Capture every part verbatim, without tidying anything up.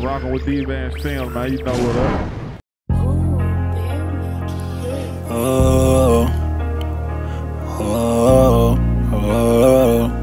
Rockin' with D-Van's film, man. You know what up. Oh, oh, oh.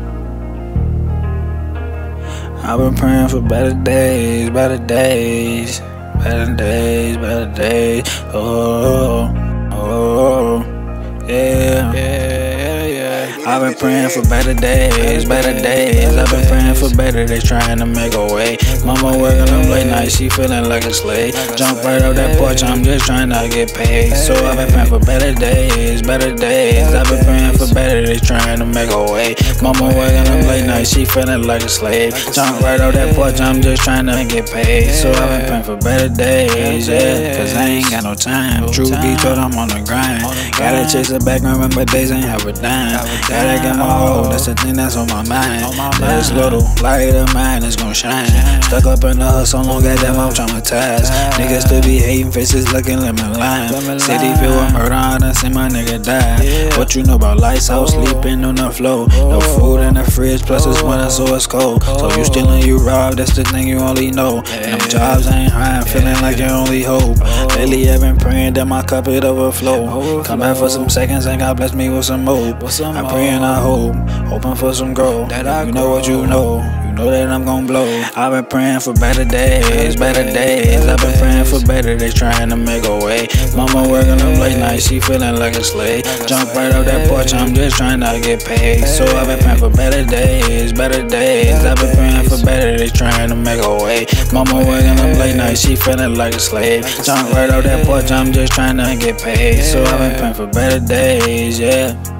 I've been praying for better days, better days, better days, better days. Oh, oh, yeah, yeah, yeah. I've been praying for better days, better days. I've been praying for better days, trying to make a way. Mama working up late night, she feeling like a slave. Jump right off that porch, I'm just trying to get paid. So I've been praying for better days, better days. I've been praying for better days, trying to make a way. Mama working up late night, she feeling like a slave. Jump right off that porch, I'm just trying to get paid. So I've been praying for better days, yeah. Cause I ain't got no time. Truth be told, I'm on the grind. Gotta chase it back, remember days ain't have a dime. Gotta get my hoe, that's the thing that's on my mind. This little light of mine is gon' shine. Stuck up in the hustle, long goddamn I'm traumatized. Niggas still be hating, faces looking lemon lime. City filled with murder, I done seen my nigga die. What you know about lights out, sleeping on the floor. No food in the fridge, plus it's winter so it's cold. So you stealing, you rob, that's the thing you only know. And them jobs ain't high, I'm feeling like your only hope. Lately I've been praying that my cup it overflow. Come back for some seconds and God bless me with some hope. I'm praying I hope, hoping for some growth. You know what you know, you know that I'm gon' blow. I've been praying for better days, better days. I've been praying for better days, trying to make a way. Mama working up late night, she feeling like a slave. Jump right off that porch, I'm just trying to get paid. So I've been praying for better days, better days. I've been praying for better days, trying to make a way. Mama working up late night, she feeling like a slave. Jump right off that porch, I'm just trying to get paid. So I've been praying for better days, yeah.